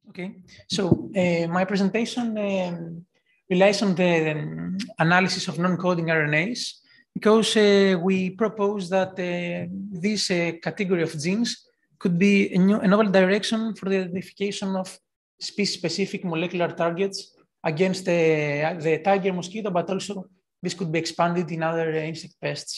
Okay, so my presentation relies on the analysis of non-coding RNAs because we propose that this category of genes could be a novel direction for the identification of species-specific molecular targets against the tiger mosquito, but also this could be expanded in other insect pests.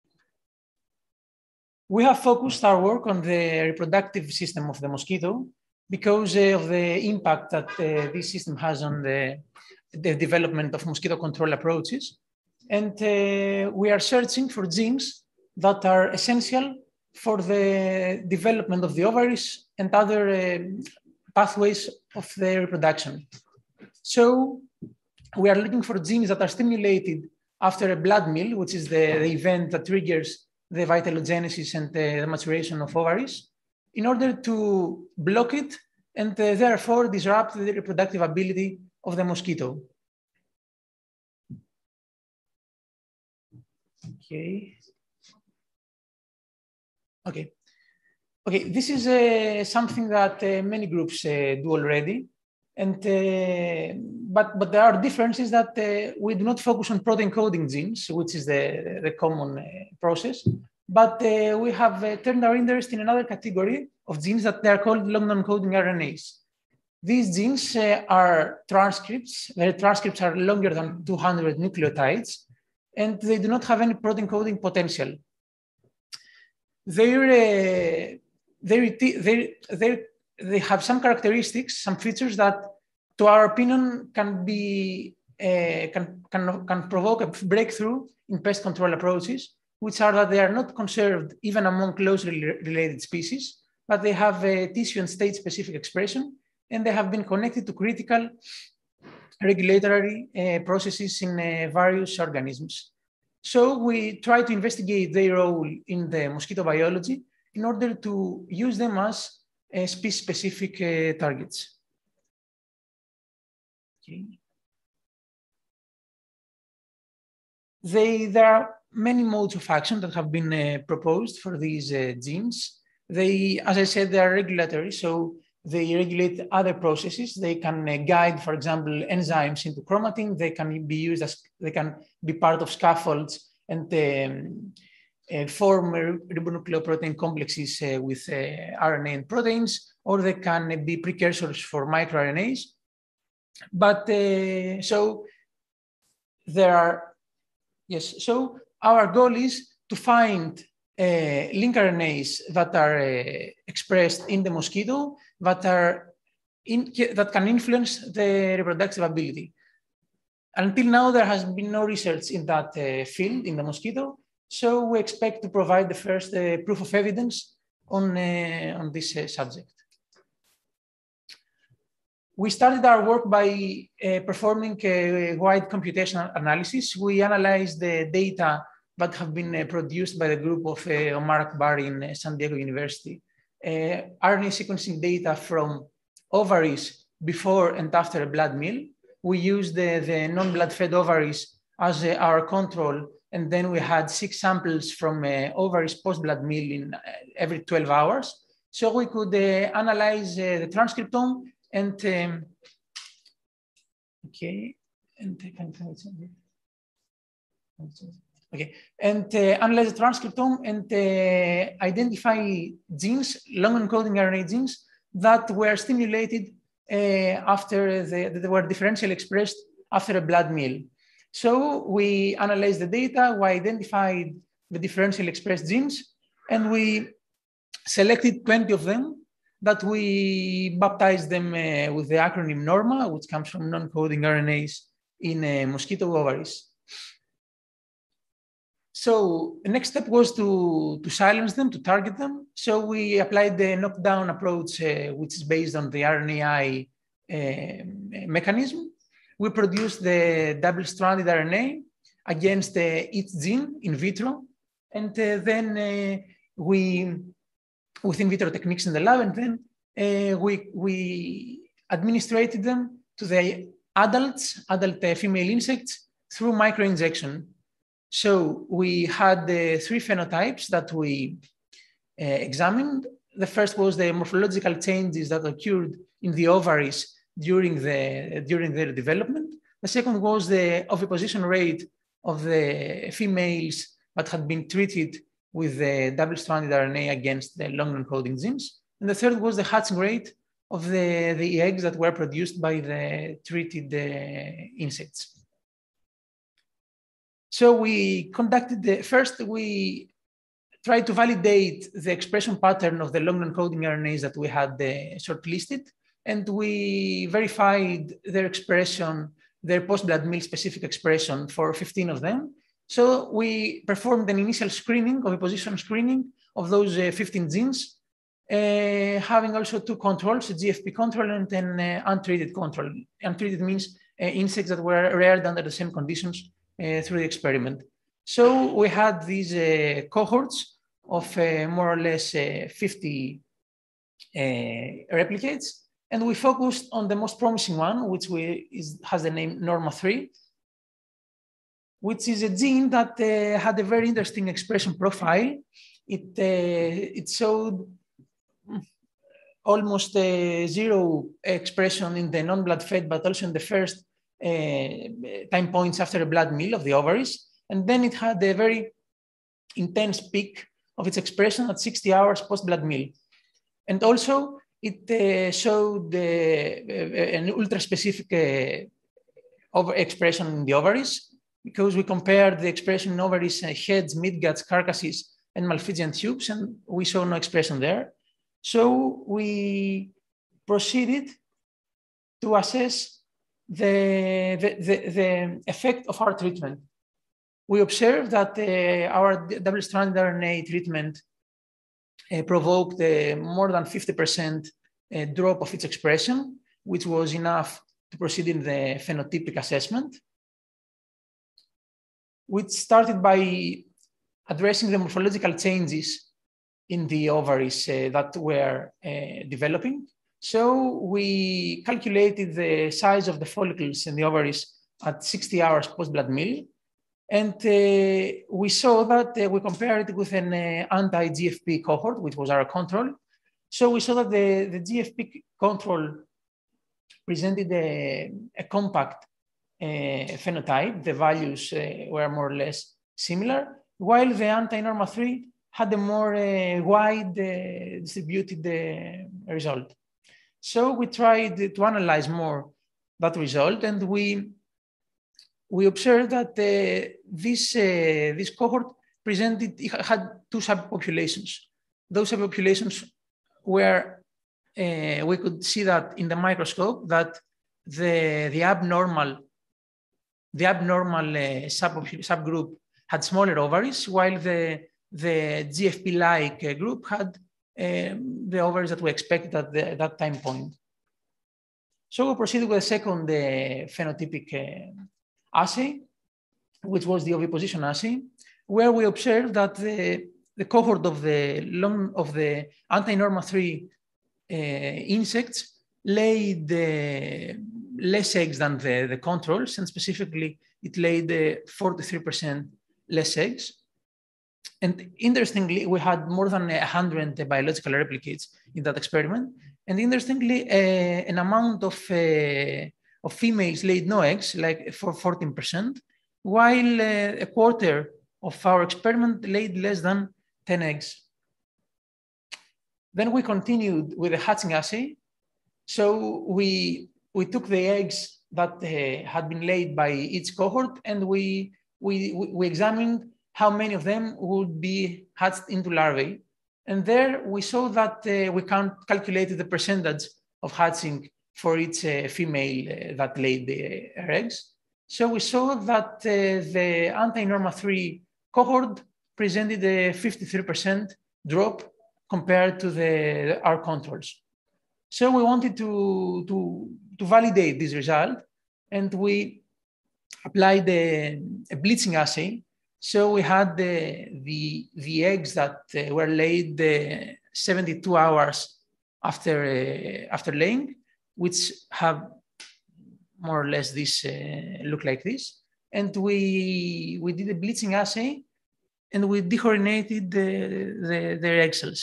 We have focused our work on the reproductive system of the mosquito because of the impact that this system has on the development of mosquito control approaches. And we are searching for genes that are essential for the development of the ovaries and other pathways of the reproduction. So we are looking for genes that are stimulated after a blood meal, which is the event that triggers the vitellogenesis and the maturation of ovaries, in order to block it and therefore disrupt the reproductive ability of the mosquito. Okay, this is something that many groups do already. And, but there are differences that we do not focus on protein coding genes, which is the common process, but we have turned our interest in another category of genes that they are called long non-coding RNAs. These genes are transcripts. Their transcripts are longer than 200 nucleotides, and they do not have any protein coding potential. They have some characteristics, some features that, to our opinion, can provoke a breakthrough in pest control approaches, which are that they are not conserved even among closely related species, but they have a tissue and state-specific expression, and they have been connected to critical regulatory processes in various organisms. So we try to investigate their role in the mosquito biology in order to use them as species-specific targets. Okay. There are many modes of action that have been proposed for these genes. As I said, they are regulatory, so they regulate other processes. They can guide, for example, enzymes into chromatin. They can be used as, they can be part of scaffolds and form ribonucleoprotein complexes with RNA and proteins, or they can be precursors for microRNAs. But so there are, yes, so our goal is to find link RNAs that are expressed in the mosquito that can influence the reproductive ability. Until now, there has been no research in that field in the mosquito, so we expect to provide the first proof of evidence on this subject. We started our work by performing a wide computational analysis. We analyzed the data that have been produced by the group of Omar Akbar in San Diego University, RNA sequencing data from ovaries before and after a blood meal. We used the non-blood fed ovaries as our control, and then we had 6 samples from ovaries post-blood meal in every 12 hours. So we could analyze the transcriptome and analyze the transcriptome and identify genes, long encoding RNA genes that were stimulated that were differentially expressed after a blood meal. So we analyzed the data, we identified the differentially expressed genes, and we selected 20 of them that we baptized them with the acronym NORMA, which comes from non-coding RNAs in mosquito ovaries. So the next step was to silence them, to target them. So we applied the knockdown approach, which is based on the RNAi mechanism. We produced the double-stranded RNA against each gene in vitro. And then with in vitro techniques in the lab, and then we administrated them to the adult female insects through microinjection. So we had 3 phenotypes that we examined. the first was the morphological changes that occurred in the ovaries during their development. The second was the oviposition rate of the females that had been treated with the double-stranded RNA against the long non-coding genes. And the third was the hatching rate of the eggs that were produced by the treated insects. So we conducted first we tried to validate the expression pattern of the long non-coding RNAs that we had shortlisted, and we verified their expression, their post-blood meal specific expression for 15 of them. So we performed an initial screening, oviposition screening of those 15 genes, having also two controls, a GFP control and an untreated control. Untreated means insects that were reared under the same conditions through the experiment. So we had these cohorts of more or less 50 replicates, and we focused on the most promising one, which has the name Norma3, which is a gene that had a very interesting expression profile. It showed almost zero expression in the non-blood fed, but also in the first time points after a blood meal of the ovaries. And then it had a very intense peak of its expression at 60 hours post-blood meal. And also it showed an ultra-specific overexpression in the ovaries, because we compared the expression in ovaries, heads, midguts, carcasses, and Malpighian tubes, and we saw no expression there. So we proceeded to assess the effect of our treatment. We observed that our double-stranded RNA treatment provoked more than 50% drop of its expression, which was enough to proceed in the phenotypic assessment, which started by addressing the morphological changes in the ovaries that were developing. So we calculated the size of the follicles in the ovaries at 60 hours post-blood meal. And we saw that we compared it with an anti-GFP cohort, which was our control. So we saw that the GFP control presented a compact phenotype. The values were more or less similar, while the anti-Norma3 had a more wide distributed result. So we tried to analyze more that result, and we observed that this cohort had two subpopulations. Those subpopulations were, we could see that in the microscope, that the abnormal subgroup had smaller ovaries, while the GFP-like group had the ovaries that we expected at that time point. So we proceeded with a second phenotypic assay, which was the oviposition assay, where we observed that the cohort of the anti-Norma3 insects laid less eggs than the controls, and specifically it laid 43% less eggs. And interestingly, we had more than 100 biological replicates in that experiment. And interestingly, an amount of females laid no eggs, like for 14%, while a quarter of our experiment laid less than 10 eggs. Then we continued with the hatching assay. So we took the eggs that had been laid by each cohort, and we examined how many of them would be hatched into larvae. And there we saw that we calculated the percentage of hatching for each female that laid the eggs. So we saw that the anti-Norma3 cohort presented a 53% drop compared to our controls. So we wanted to validate this result, and we applied a bleaching assay. So we had the eggs that were laid 72 hours after laying, which have more or less this look like this. And we did a bleaching assay, and we dehorinated their egg cells.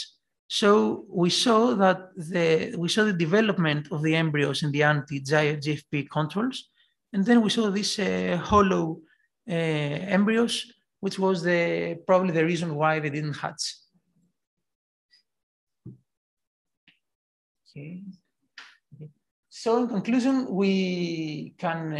So we saw that the development of the embryos in the anti-GFP controls, and then we saw these hollow embryos, which was probably the reason why they didn't hatch. Okay. So in conclusion, we can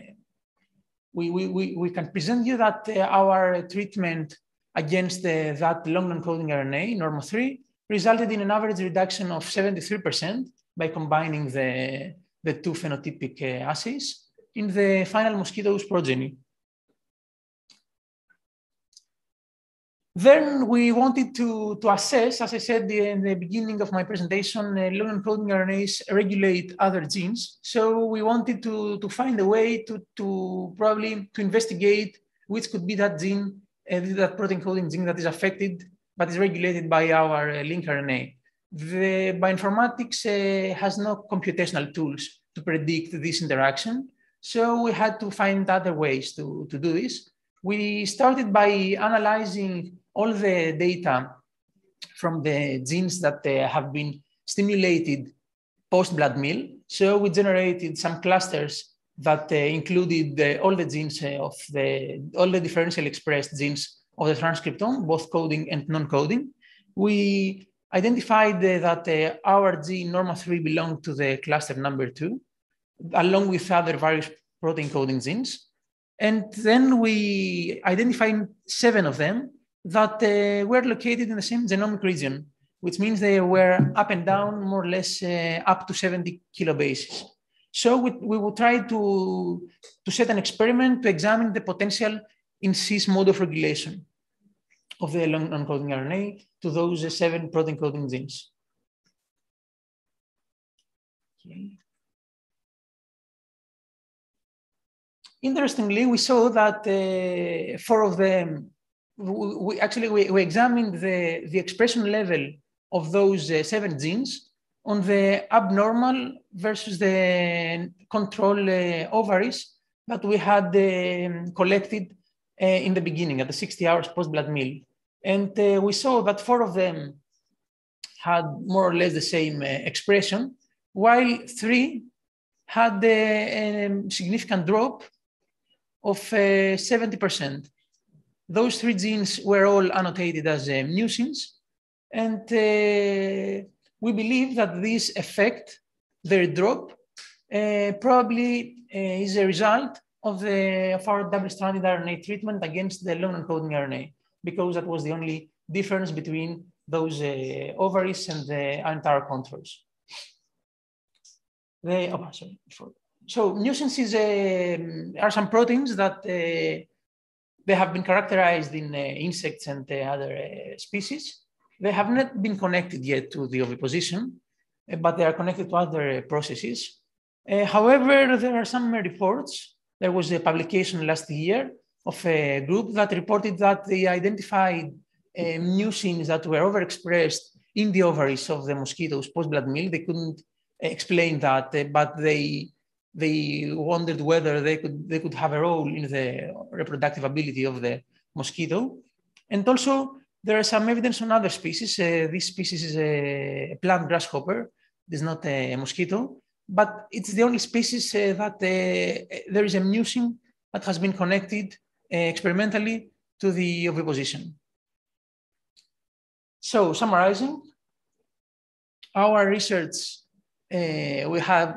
present you that our treatment against that long non-coding RNA, normo-3, resulted in an average reduction of 73% by combining the two phenotypic assays in the final Mosquitoes progeny. Then we wanted to assess, as I said in the beginning of my presentation, long non-coding RNAs regulate other genes. So we wanted to find a way to investigate which could be that gene, that protein coding gene that is affected but is regulated by our link RNA. The bioinformatics has no computational tools to predict this interaction. So we had to find other ways to do this. We started by analyzing all the data from the genes that have been stimulated post-blood meal. So we generated some clusters that included all the genes all the differentially expressed genes of the transcriptome, both coding and non-coding. We identified that our gene normo-3 belonged to the cluster number 2, along with other various protein coding genes. And then we identified 7 of them that were located in the same genomic region, which means they were up and down more or less up to 70 kilobases. So we will try to set an experiment to examine the potential in cis mode of regulation of the long non-coding RNA to those 7 protein coding genes. Okay. Interestingly, we saw that 4 of them, we examined the expression level of those 7 genes on the abnormal versus the control ovaries that we had collected in the beginning at the 60 hours post-blood meal. And we saw that 4 of them had more or less the same expression, while 3 had a significant drop of 70%. Those 3 genes were all annotated as mucins, and we believe that this effect, their drop, probably is a result of our double-stranded RNA treatment against the long non-coding RNA, because that was the only difference between those ovaries and the entire controls. So mucins are some proteins that they have been characterized in insects and other species. They have not been connected yet to the oviposition, but they are connected to other processes. However, there are some reports. There was a publication last year of a group that reported that they identified mucins that were overexpressed in the ovaries of the mosquitoes post-blood meal. They couldn't explain that, but they wondered whether they could have a role in the reproductive ability of the mosquito. And also, there is some evidence on other species. This species is a plant grasshopper. It is not a mosquito, but it's the only species that there is a mucin that has been connected experimentally to the oviposition. So, summarizing, our research, we have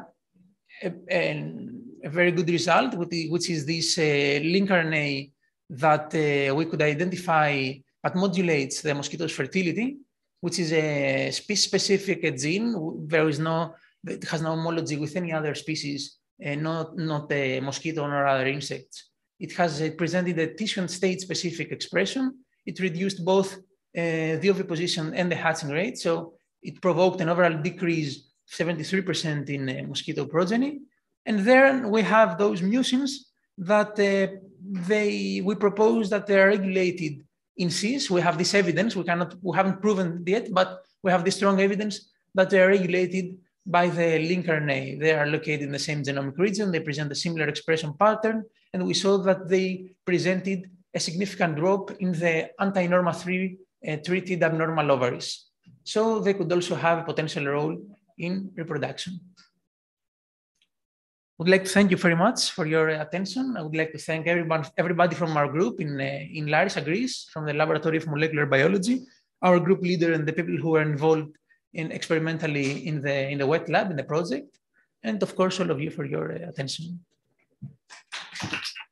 a very good result, which is this link RNA that we could identify but modulates the mosquito's fertility, which is a species-specific gene. It has no homology with any other species, not a mosquito nor other insects. It has presented a tissue and state-specific expression. It reduced both the oviposition and the hatching rate. So it provoked an overall decrease 73% in mosquito progeny. And then we have those mucins that we propose that they are regulated in cis. We have this evidence. We haven't proven it yet, but we have this strong evidence that they are regulated by the link RNA. They are located in the same genomic region. They present a similar expression pattern. And we saw that they presented a significant drop in the anti-norma-3 treated abnormal ovaries. so they could also have a potential role in reproduction. I would like to thank you very much for your attention. I would like to thank everybody from our group in Larissa, Greece, from the Laboratory of Molecular Biology, our group leader and the people who were involved experimentally in the wet lab, in the project, and of course, all of you for your attention.